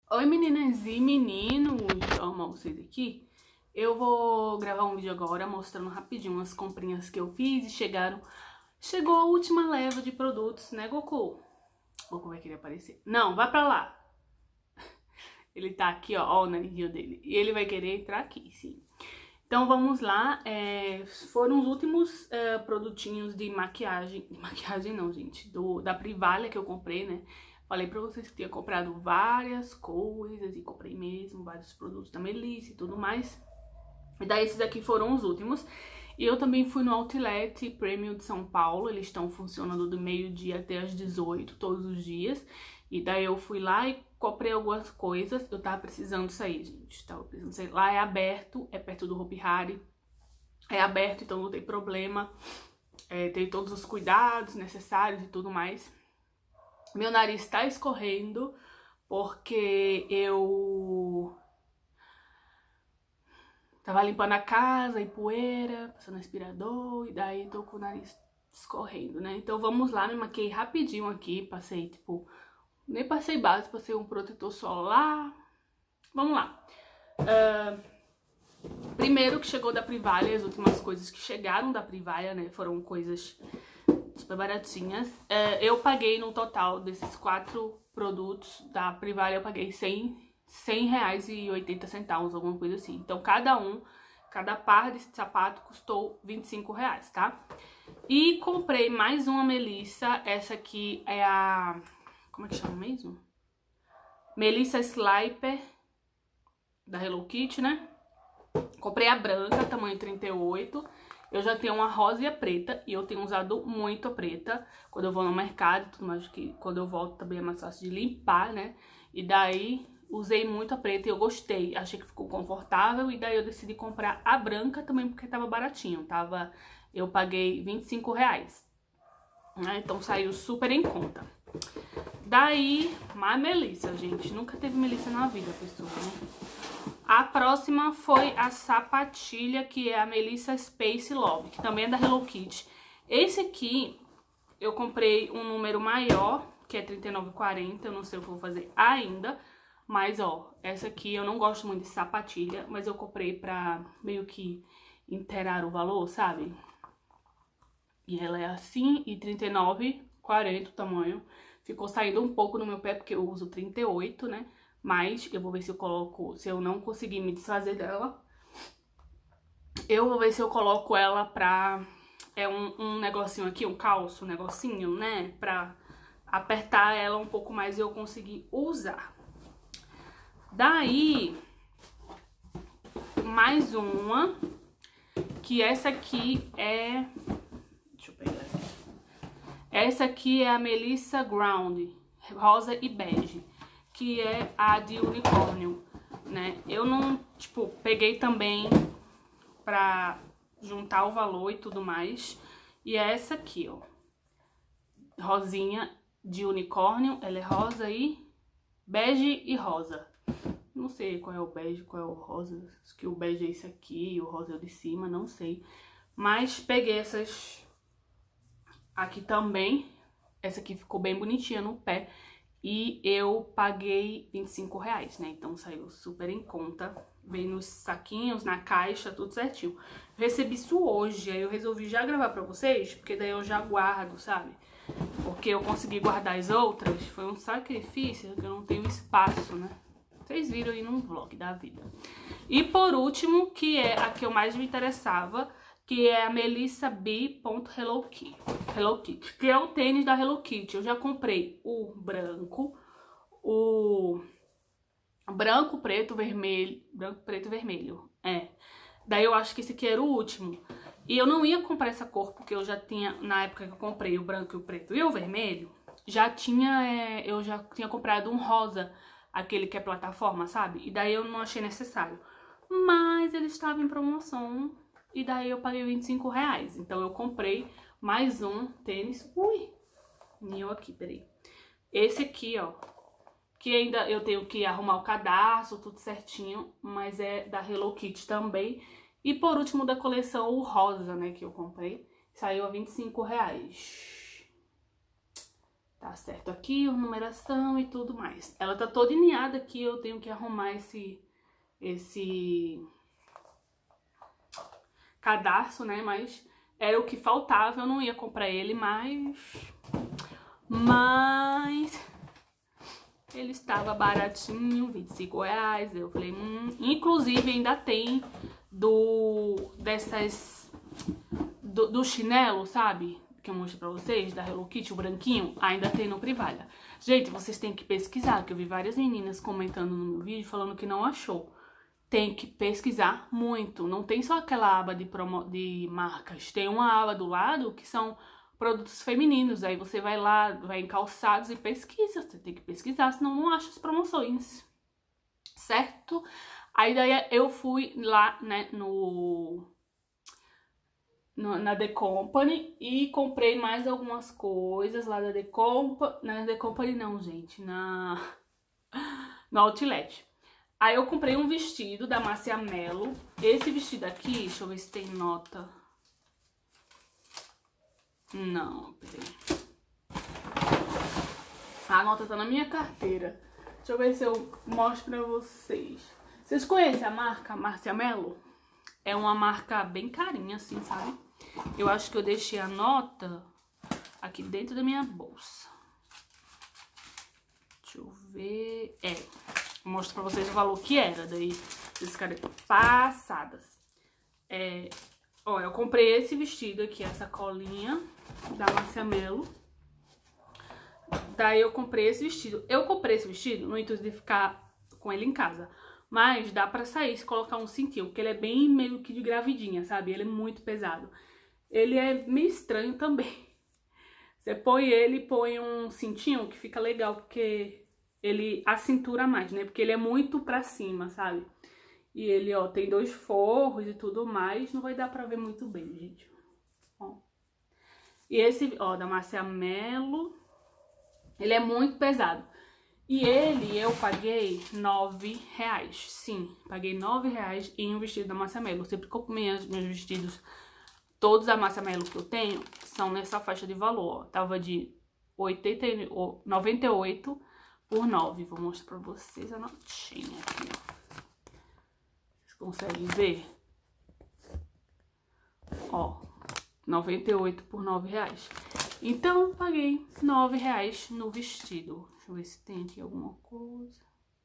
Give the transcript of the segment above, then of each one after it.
Oi meninas e meninos, eu amo vocês aqui. Eu vou gravar um vídeo agora mostrando rapidinho umas comprinhas que eu fiz e chegou a última leva de produtos, né, Goku? Goku vai querer aparecer. Não, vai pra lá. Ele tá aqui, ó o narizinho dele. E ele vai querer entrar aqui, sim. Então vamos lá, foram os últimos produtinhos de maquiagem. De maquiagem não, gente, da Privalia que eu comprei, né? Falei pra vocês que tinha comprado várias coisas e comprei mesmo vários produtos da Melissa e tudo mais. E daí esses aqui foram os últimos. E eu também fui no Outlet Premium de São Paulo, eles estão funcionando do meio-dia até as 18 todos os dias. E daí eu fui lá e comprei algumas coisas, eu tava precisando sair, gente, tava precisando sair. Lá é aberto, é perto do Hopi Hari, é aberto, então não tem problema, tem todos os cuidados necessários e tudo mais. Meu nariz tá escorrendo porque eu tava limpando a casa e poeira, passando aspirador, e daí tô com o nariz escorrendo, né? Então vamos lá, me maquiei rapidinho aqui, passei tipo, nem passei base, passei um protetor solar. Vamos lá. Primeiro que chegou da Privalia, as últimas coisas que chegaram da Privalia, né, foram coisas super baratinhas. Eu paguei no total desses 4 produtos da Privalia, eu paguei R$100,80, alguma coisa assim. Então cada par de sapato custou R$25, tá? E comprei mais uma Melissa, essa aqui é a... como é que chama mesmo? Melissa Sliper, da Hello Kitty, né? Comprei a branca, tamanho 38. Eu já tenho uma rosa e a preta, e eu tenho usado muito a preta quando eu vou no mercado, tudo mais, que quando eu volto também é mais fácil de limpar, né? E daí usei muito a preta e eu gostei, achei que ficou confortável, e daí eu decidi comprar a branca também porque tava baratinho, eu paguei R$25, né? Então saiu super em conta. Daí, mais Melissa, gente, nunca teve Melissa na vida, pessoal, né? A próxima foi a sapatilha, que é a Melissa Space Love, que também é da Hello Kitty. Esse aqui, eu comprei um número maior, que é 39,40, eu não sei o que eu vou fazer ainda. Mas, ó, essa aqui eu não gosto muito de sapatilha, mas eu comprei pra meio que inteirar o valor, sabe? E ela é assim, e 39,40 o tamanho. Ficou saindo um pouco no meu pé, porque eu uso 38, né? Mas eu vou ver se eu coloco, se eu não conseguir me desfazer dela, eu vou ver se eu coloco ela pra... é um negocinho aqui, um calço, um negocinho, né? Pra apertar ela um pouco mais e eu conseguir usar. Daí, mais uma, que essa aqui é... deixa eu pegar aqui. Essa aqui é a Melissa Ground, rosa e bege, que é a de unicórnio, né? Eu não, tipo, peguei também pra juntar o valor e tudo mais. E é essa aqui, ó, rosinha de unicórnio, ela é rosa e bege e rosa. Não sei qual é o bege, qual é o rosa, acho que o bege é esse aqui, o rosa é o de cima, não sei. Mas peguei essas aqui também, essa aqui ficou bem bonitinha no pé. E eu paguei R$25, né? Então saiu super em conta. Vem nos saquinhos, na caixa, tudo certinho. Eu recebi isso hoje, aí eu resolvi já gravar pra vocês, porque daí eu já guardo, sabe? Porque eu consegui guardar as outras, foi um sacrifício, porque eu não tenho espaço, né? Vocês viram aí num vlog da vida. E por último, que é a que eu mais me interessava, que é a Melissa B. Hello Kitty, que é o tênis da Hello Kitty. Eu já comprei o branco, preto, vermelho, branco, preto e vermelho, Daí eu acho que esse aqui era o último. E eu não ia comprar essa cor, porque eu já tinha, na época que eu comprei o branco, o preto e o vermelho, eu já tinha comprado um rosa, aquele que é plataforma, sabe? E daí eu não achei necessário. Mas ele estava em promoção, e daí eu paguei R$25. Então eu comprei mais um tênis. Ui, meu aqui, peraí. Esse aqui, ó, que ainda eu tenho que arrumar o cadastro, tudo certinho, mas é da Hello Kitty também. E por último da coleção o rosa, né, que eu comprei, saiu a R$25. Tá certo aqui, a numeração e tudo mais. Ela tá toda alinhada aqui, eu tenho que arrumar esse cadarço, né? Mas era o que faltava, eu não ia comprar ele, mas ele estava baratinho, R$25. Eu falei, inclusive ainda tem do chinelo, sabe? Que eu mostro pra vocês, da Hello Kitty, o branquinho, ainda tem no Privalha. Gente, vocês têm que pesquisar, que eu vi várias meninas comentando no meu vídeo, falando que não achou. Tem que pesquisar muito. Não tem só aquela aba de marcas. Tem uma aba do lado que são produtos femininos. Aí você vai lá, vai em calçados e pesquisa. Você tem que pesquisar, senão não acha as promoções. Certo? Aí daí eu fui lá, né, na The Company e comprei mais algumas coisas lá da The Company. Na The Company não, gente, no Outlet. Aí eu comprei um vestido da Márcia Mello. Esse vestido aqui, deixa eu ver se tem nota. Não, peraí. A nota tá na minha carteira. Deixa eu ver se eu mostro pra vocês. Vocês conhecem a marca Márcia Mello? É uma marca bem carinha, assim, sabe? Eu acho que eu deixei a nota aqui dentro da minha bolsa. Deixa eu ver... Vou mostrar pra vocês o valor que era, daí vocês ficarem passadas. Ó, eu comprei esse vestido aqui, essa colinha da Márcia Mello. Daí eu comprei esse vestido. Eu comprei esse vestido no intuito de ficar com ele em casa. Mas dá pra sair se colocar um cintinho, porque ele é bem meio que de gravidinha, sabe? Ele é muito pesado. Ele é meio estranho também. Você põe ele, põe um cintinho que fica legal, porque ele acintura mais, né? Porque ele é muito pra cima, sabe? E ele, ó, tem 2 forros e tudo mais. Não vai dar pra ver muito bem, gente. Ó. E esse, ó, da Márcia Mello, ele é muito pesado. E ele, eu paguei R$9. Sim, paguei R$9 em um vestido da Márcia Mello. Eu sempre compro meus vestidos, todos da Márcia Mello que eu tenho, são nessa faixa de valor, ó. Tava de 98 por 9. Vou mostrar pra vocês a notinha aqui, ó. Vocês conseguem ver? Ó, 98 por R$9. Então, paguei R$9 no vestido. Deixa eu ver se tem aqui alguma coisa.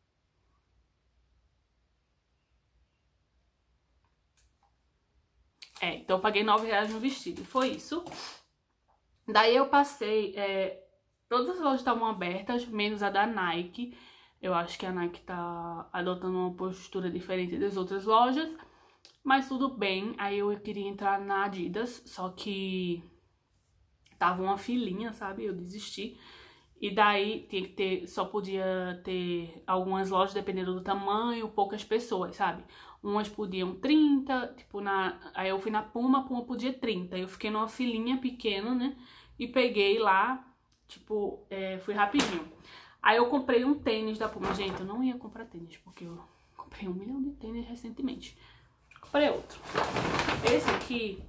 Então eu paguei R$9 no vestido. E foi isso. Daí eu passei... todas as lojas estavam abertas, menos a da Nike. Eu acho que a Nike tá adotando uma postura diferente das outras lojas. Mas tudo bem. Aí eu queria entrar na Adidas, só que tava uma filinha, sabe? Eu desisti. E daí tinha que ter, só podia ter algumas lojas, dependendo do tamanho, poucas pessoas, sabe? Umas podiam 30, tipo, aí eu fui na Puma, a Puma podia 30. Eu fiquei numa filinha pequena, né? E peguei lá, tipo, fui rapidinho. Aí eu comprei um tênis da Puma. Gente, eu não ia comprar tênis, porque eu comprei 1 milhão de tênis recentemente. Comprei outro. Esse aqui,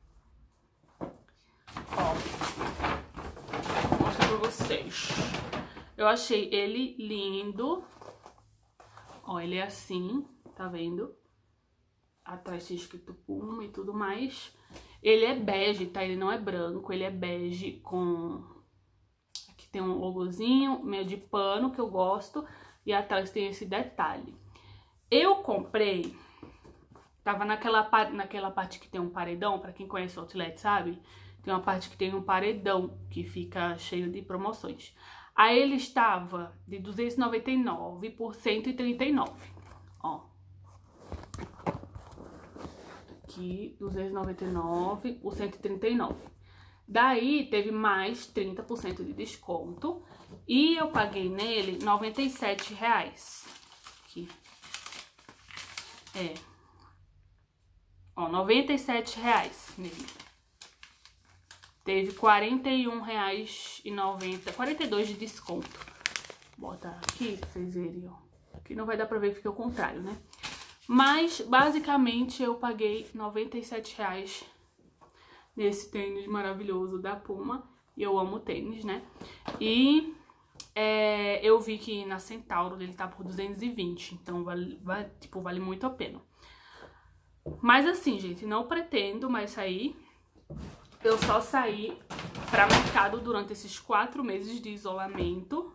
ó, vou mostrar pra vocês. Eu achei ele lindo. Ó, ele é assim, tá vendo? Atrás tem escrito Puma e tudo mais. Ele é bege, tá? Ele não é branco, ele é bege com... Aqui tem um logozinho meio de pano que eu gosto. E atrás tem esse detalhe. Eu comprei... Tava naquela parte que tem um paredão, pra quem conhece o Outlet, sabe? Tem uma parte que tem um paredão, que fica cheio de promoções. Aí ele estava de 299 por 139, ó. Aqui, 299 por 139. Daí, teve mais 30% de desconto. E eu paguei nele R$97. Aqui. Ó, R$97 nele. Teve R$41,90, 42 de desconto. Vou botar aqui pra vocês verem, ó. Aqui não vai dar pra ver, fica ao contrário, né? Mas, basicamente, eu paguei R$97 nesse tênis maravilhoso da Puma. E eu amo tênis, né? E eu vi que na Centauro ele tá por 220, então vale muito a pena. Mas assim, gente, não pretendo mais sair. Eu só saí pra mercado durante esses 4 meses de isolamento.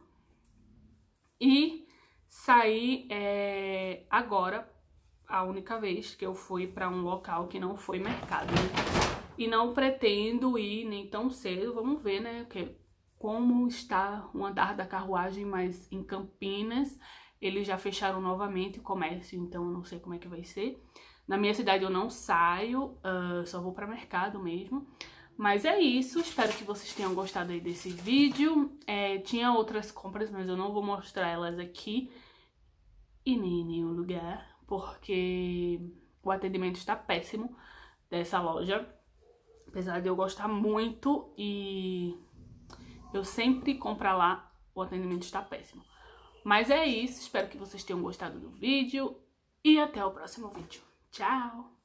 E saí agora, a única vez que eu fui pra um local que não foi mercado, né? E não pretendo ir nem tão cedo, vamos ver, né, como está o andar da carruagem, mas em Campinas eles já fecharam novamente o comércio, então eu não sei como é que vai ser. Na minha cidade eu não saio, só vou pra mercado mesmo. Mas é isso, espero que vocês tenham gostado aí desse vídeo. Tinha outras compras, mas eu não vou mostrar elas aqui e nem em nenhum lugar, porque o atendimento está péssimo dessa loja. Apesar de eu gostar muito e eu sempre comprar lá, o atendimento está péssimo. Mas é isso, espero que vocês tenham gostado do vídeo e até o próximo vídeo. Tchau!